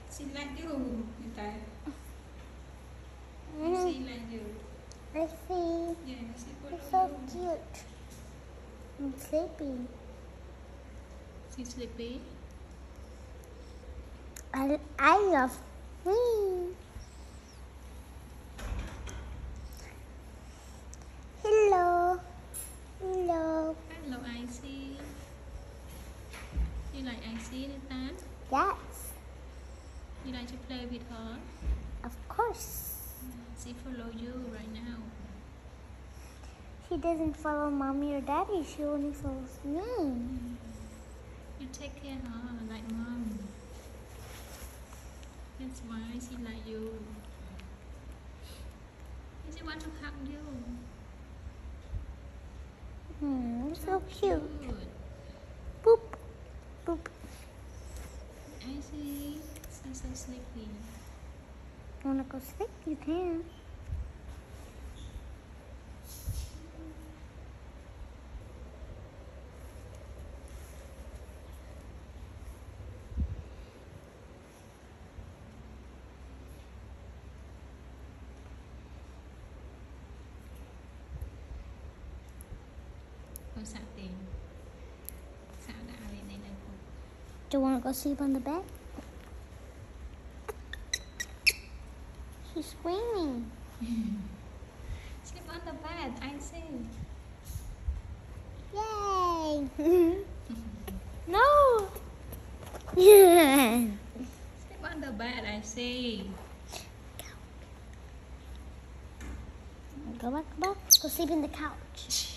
She like you, Nita. She like you. I see. Yeah, she It's follow so you. cute. I'm sleepy. She sleepy. I love me. Hello. Hello. Hello, Icy. You like Icy, Nita? Yes, You like to play with her? of course. She follow you right now. She doesn't follow mommy or daddy. She only follows me. You take care of her like mom. That's why she like you. She want to hug you. So cute. Good. Boop. Boop. Icy, so sleepy. Wanna go sleep? You can. Con xả tiền. Xả đã lên đây này. Do you wanna go sleep on the bed? She's screaming. Sleep on the bed, Icy. Yay! No! Yeah. Sleep on the bed, Icy. Go back. Go sleep in the couch.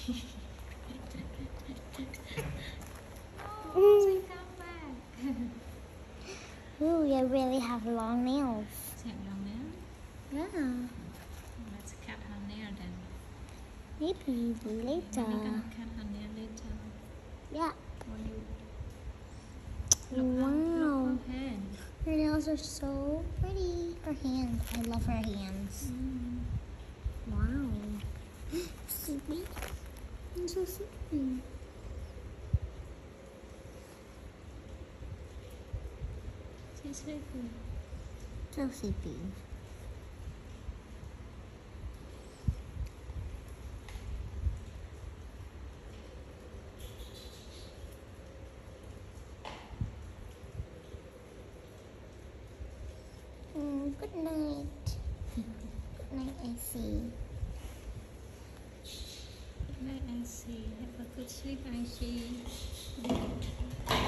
Oh, she come back. Ooh, you really have long nails. She have long nails. Yeah. Let's cut her nail then. Maybe later. We're gonna cut her nail later. Yeah. When you look Wow. her hand. Her nails are so pretty. Her hands. I love her hands. Wow. Sleepy. I'm so sleepy. She's sleepy. So sleepy. Good night. Good night, Icy. Good night, Icy. Have a good sleep, Icy.